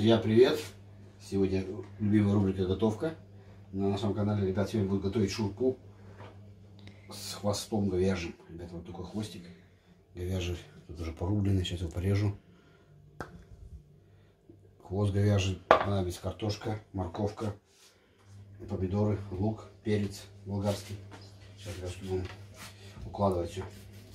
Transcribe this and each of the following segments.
Друзья, привет! Сегодня любимая рубрика «Готовка». На нашем канале, ребят, сегодня будут готовить шурпу с хвостом говяжьим. Ребята, вот такой хвостик говяжий. Тут уже порубленный, сейчас его порежу. Хвост говяжий, понадобится картошка, морковка, помидоры, лук, перец болгарский. Сейчас я будем укладывать все.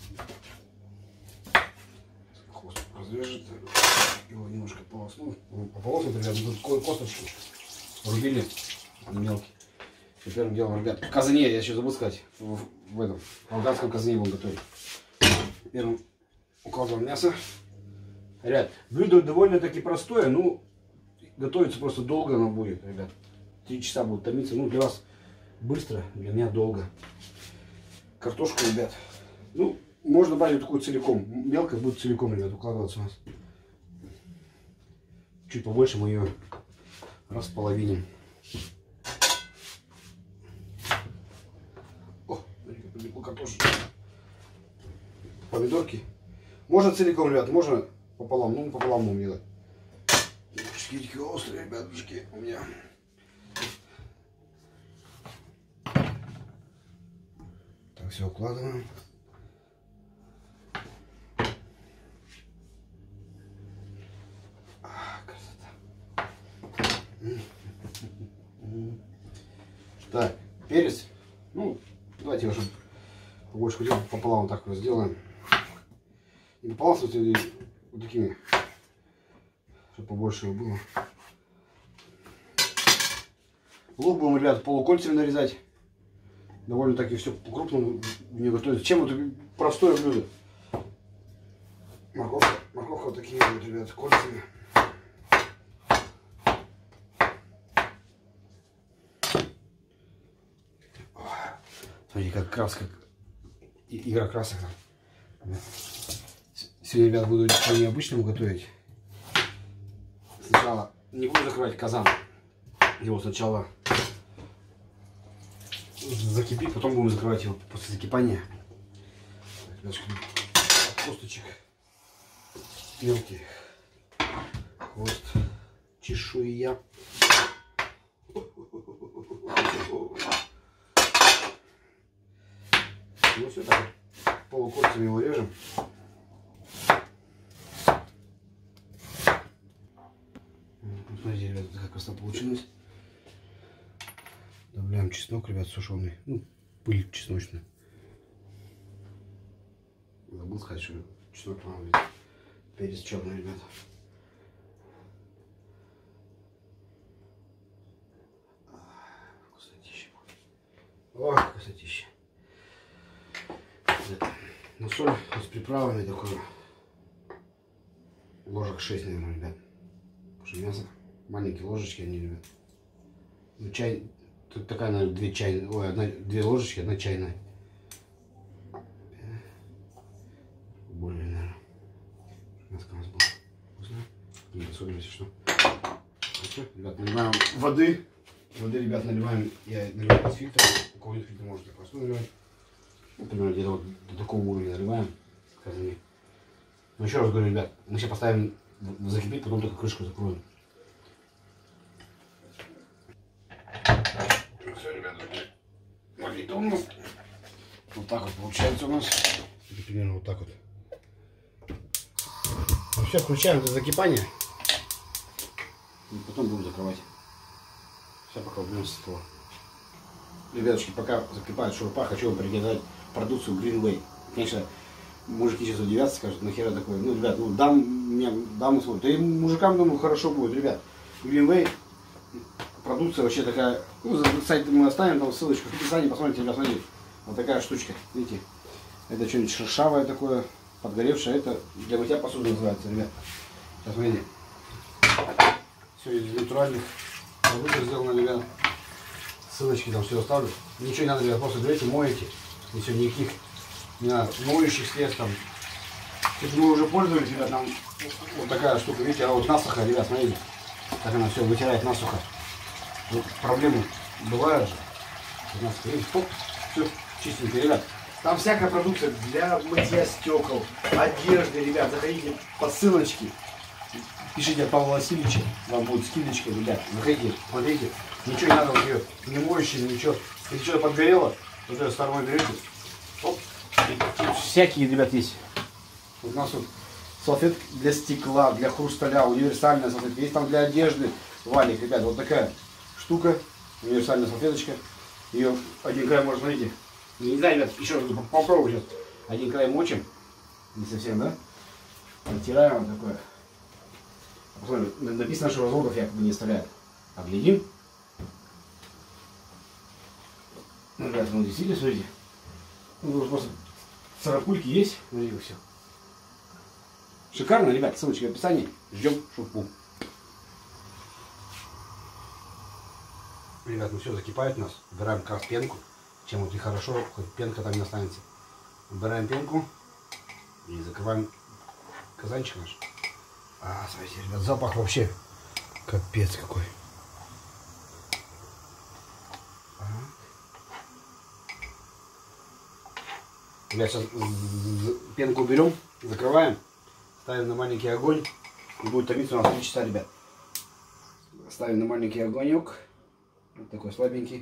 Хвост разрежет. Его немножко полоснул. Пополоснул, ребят, тут косточки рубили мелкие. И первым делом, ребят, в казане, я еще забыл сказать, в этом болгарском казане будем готовить. Первым укладываем мясо. Ребят, блюдо довольно-таки простое, ну, готовится просто долго оно будет, ребят. 3 часа будет томиться, ну, для вас быстро, для меня долго. Картошку, ребят, ну, можно брать вот такую целиком, мелко будет целиком, ребят, укладываться у нас. Чуть побольше мы ее располовиним. О, смотрите, картошечка. Помидорки. Можно целиком, ребят, можно пополам. Ну, пополам будем делать. Шкирки острые, ребятушки, у меня. Так, все укладываем. Так, перец. Ну, давайте его, чтобы побольше хотел, пополам вот так вот сделаем. И пополам, кстати, вот такими, чтобы побольше его было. Лук будем, ребят, полукольцами нарезать. Довольно-таки все по-крупному не готовится. Чем это простое блюдо? Морковка вот такие вот, ребят, кольцами. Смотрите, как краска, игра красок. Сегодня, ребят, буду по необычному готовить. Сначала не буду закрывать казан. Его сначала закипит, потом будем закрывать его после закипания. Косточек мелкий. Хвост, чешуя. Ну все, так вот, полукольцами его режем. Смотрите, ребят, как красота получилась. Добавляем чеснок, ребят, сушеный. Ну, пыль чесночную. Забыл сказать, что чеснок понадобится. Перец черный, ребят. Красотища. О, красотища. Ну, соль с приправами такой. Ложек 6, наверное, ребят. Потому что мясо маленькие ложечки, они, ребят. Ну, чай. Тут такая, наверное, 2 чайные. Ой, 2 ложечки, 1 чайная. Более, наверное. Мясо у нас было вкусное. Не посолим, если что. Все, ребят, наливаем воды. Воды, ребят, наливаем. Я наливаю из фильтра. У кого нет фильтра, можно так простую наливать. Например, где-то вот до такого уровня наливаем. Но еще раз говорю, ребят, мы сейчас поставим закипеть, потом только крышку закроем. Все, ребята, смотрите, у нас вот так вот получается у нас. Это примерно вот так вот. Ну все, включаем это закипание. И потом будем закрывать. Все, пока уберем со стола. Ребятушки, пока закипает шурпа, хочу вам приготовить продукцию Greenway. Конечно, мужики сейчас удивятся, скажут, нахера такое. Ну, ребят, ну, дамы смотрят. Да и мужикам, думаю, хорошо будет, ребят. Greenway, продукция вообще такая, ну, сайт мы оставим, там ссылочку в описании, посмотрите, ребят, смотрите. Вот такая штучка, видите. Это что-нибудь шершавое такое, подгоревшее, это для мытья посуды называется, ребят. Сейчас смотрите. Все из натуральных продуктов сделано, ребят. Ссылочки там все оставлю. Ничего не надо, ребят, просто берете, моете. И все, никаких не надо, моющих средств там. Тут мы уже пользовались, ребят, там вот такая штука, видите, а вот насухо, ребят, смотрите. Так она все вытирает насухо. Вот проблемы бывают же. Все чистенько, ребят. Там всякая продукция для мытья стекол, одежды, ребят. Заходите по ссылочке. Пишите от Павла Васильевича, вам будет скидочка, ребят. Заходите, смотрите. Ничего не надо, вот ее не моющим, ничего. Если что-то подгорело, вот эту стороной берете. Оп. И всякие, ребят, есть. Вот у нас тут салфетки для стекла, для хрусталя, универсальная салфетка. Есть там для одежды, валик, ребят. Вот такая штука, универсальная салфеточка. Ее один край можно, смотрите. Не знаю, ребят, еще раз попробую сейчас. Один край мочим. Не совсем, да? Натираем вот такое. Посмотрим, написано, что разводов якобы не оставляет. Оглядим. Ну, ребят, ну действительно, смотрите. Ну, просто царапульки есть. Смотрите, все. Шикарно, ребят. Ссылочка в описании. Ждем шурпу. Ребят, ну все, закипает у нас. Убираем как раз пенку. Чем вот и хорошо, хоть пенка там не останется. Убираем пенку. И закрываем казанчик наш. Смотрите, ребят, запах вообще капец какой. Ребят, сейчас пенку уберем, закрываем, ставим на маленький огонь. И будет томиться у нас 3 часа, ребят. Ставим на маленький огонек. Вот такой слабенький.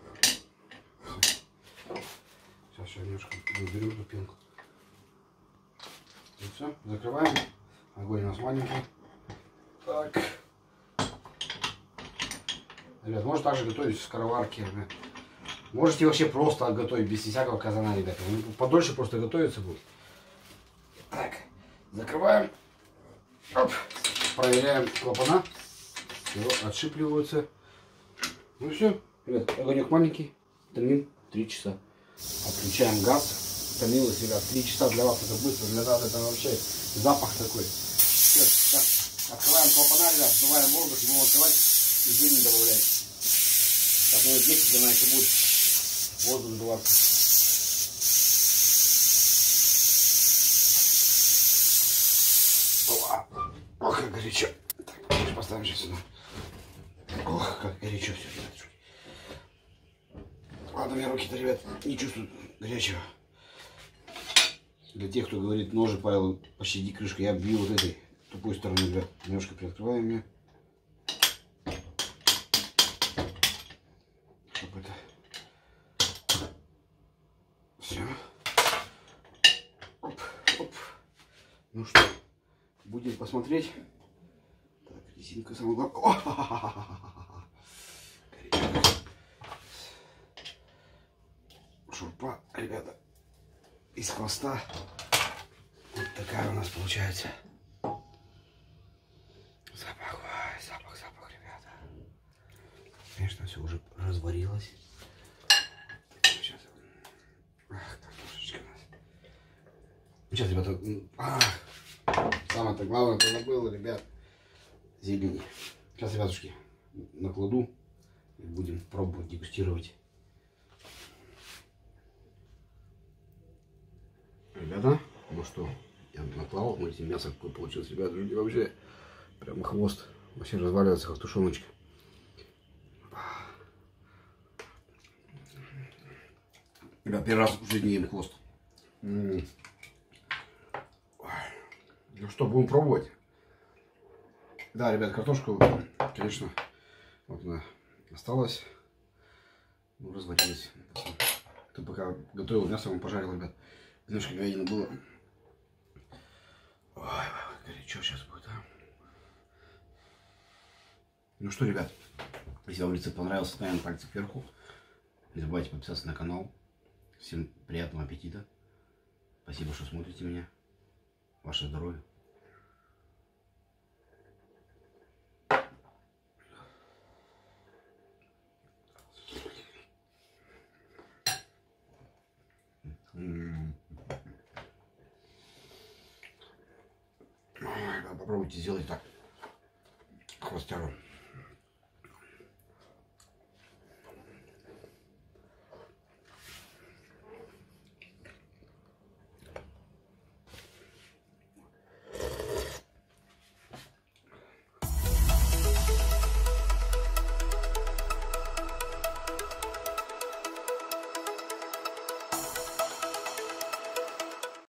Сейчас еще немножко уберем эту пенку. И все, закрываем. Огонь у нас маленький. Так. Ребят, можно также готовить в скороварке. Ребят. Можете вообще просто готовить без всякого казана, ребята. Подольше просто готовиться будет. Так, закрываем. Оп. Проверяем клапана. Все, отшипливаются. Ну все, ребят, огонек маленький. Томим 3 часа. Отключаем газ. Томилось, ребят, 3 часа для вас это быстро. Для нас это вообще запах такой. Все, сейчас открываем клапана, ребят, вдуваем воздух, и будем открывать и зелень добавлять. Так, минут 10, она еще будет воздух вдуваться. Ох, как горячо. Так, поставим сейчас сюда. Ох, как горячо все, ребят. Ладно, у меня руки-то, ребят, не чувствуют горячего. Для тех, кто говорит, ножи, Павел, пощади крышку, я бью вот этой тупой стороной, ребят. Немножко приоткрываем ее. Чтобы это... Все. Оп, оп. Ну что, будем посмотреть. Так, резинка самая главная. Шурпа, ребята, из хвоста. Вот такая у нас получается. Запах, ой, запах, ребята. Конечно, все уже разварилось. Сейчас. Ах, картошечка у нас. Сейчас, ребята. Самое-то главное, это забыл, ребят. Зелени. Сейчас, ребятушки, накладу и будем пробовать дегустировать. Ребята, ну что, я наклал, смотрите, мясо какое получилось, ребята, вообще прямо хвост, вообще разваливается как тушеночка. Ребят, первый раз в жизни ем хвост. Ну что, будем пробовать. Да, ребят, картошку, конечно, вот она осталась, ну, разварилась. Кто пока готовил мясо, он пожарил, ребят. Немножко говядины было. Ой, горячо сейчас будет, а. Ну что, ребят, если вам рецепт понравился, ставим пальцы кверху. Не забывайте подписаться на канал. Всем приятного аппетита. Спасибо, что смотрите меня. Ваше здоровье. Попробуйте сделать так хвостяру.